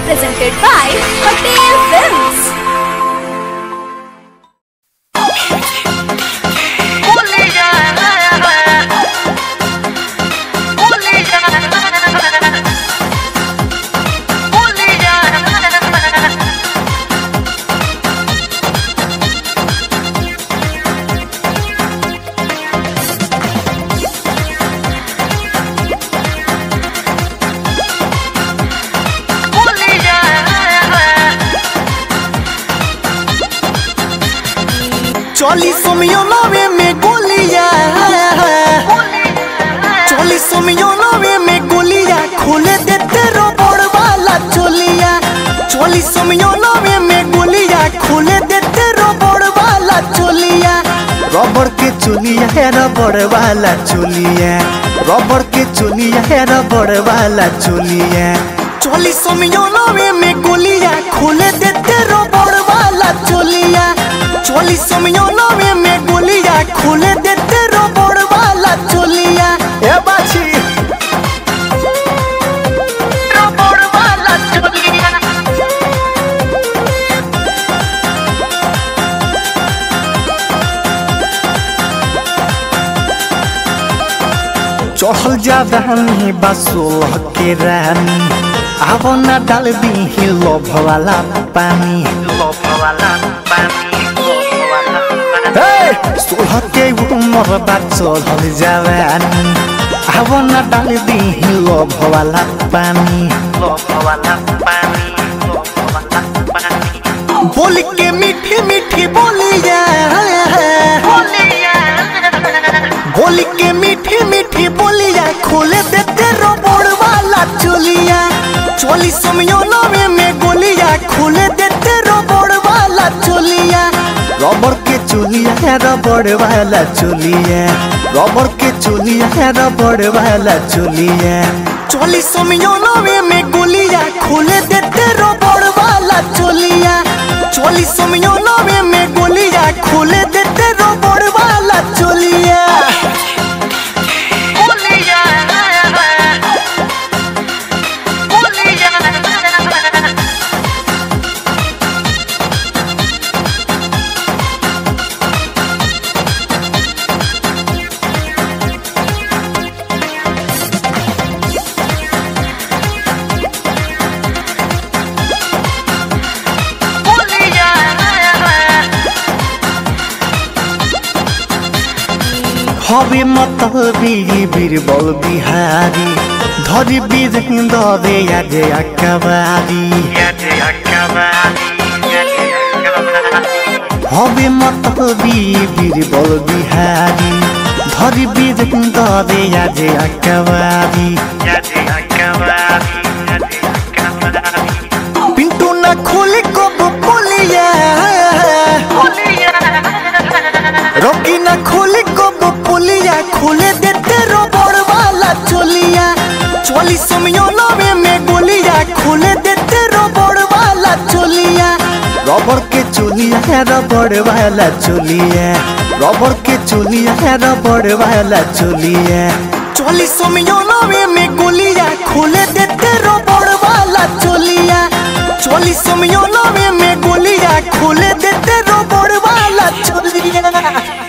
presented by Patel Films. चालीस मिलियनवे में गोलियां, 40 मिलियनवे में गोलियां खोले देते रबड़ वाला चोलिया। 40 मिलियनवे में गोलियां खोले देते रबड़ वाला चोलिया। रबड़ के चोलिया है रबड़ वाला चोलिया, रबड़ के चोलिया है रबड़ वाला चोलिया। 40 मिलियनवे में गोलियां खोले देते रबड़ वाला चोलिया। 40 मिलियनवे में गोलियां खोले देते रबड़ वाला चोलिया। ए बाछी रबड़ वाला चोलिया। चढ़ल जादानी बासोल के रानी, आवो ना डाल दी लोभ वाला पानी, लोभ वाला पानी। 16 के उम्र बा चढ़ल जवानी, आवो ना डाल दी लोभ वाला पानी, लोभ वाला पानी, लोभ वाला पानी। बोल के मीठी मीठी बोलिया, बोल के मीठी मीठी बोलिया खोले देते रबड़ वाला चोलिया। 40 मिलियनवे में गोलियां खोले देते रबड़ वाला चोलिया। रबड़ के चोलिया है रबड़ वाला चोलिया, रबड़ के चोलिया है रबड़ वाला चोलिया। 40 मिलियनवे में गोलियां खोले देते रबड़ वाला चोलिया। 40 मिलियनवे में गोलियां खोले देते रबड़ वाला चोलिया। हवे मतलबी बीरबल बिहारी, धरी बीरेंद्र दे यादे अकबारी। हवे मतलबी बीरबल बिहारी, धरी बीरेंद्र दे यादे अकबारी। पिंटू ना खोले कब बोलिया, रोकी ना खोले कब बोलिया खोले देते रबड़ वाला चोलिया। 40 मिलियनवे में गोलियां खोले देते रबड़ वाला चोलिया। रबड़ के चोलिया है रबड़ वाला चोलिया, रबड़ के चोलिया है रबड़ वाला चोलिया। 40 मिलियनवे में गोलियां खोले देते रबड़ वाला चोलिया। 40 मिलियनवे में गोलियां खोले देते रबड़ वाला चोलिया।